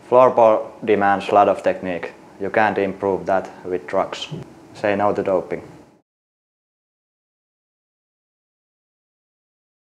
Floorball demands a lot of technique. You can't improve that with drugs. Say no to doping.